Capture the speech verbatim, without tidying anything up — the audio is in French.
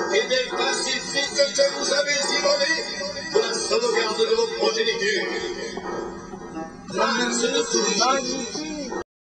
et des pacifiques que vous avez immolés pour la sauvegarde de vos progénitures. Grâce de tous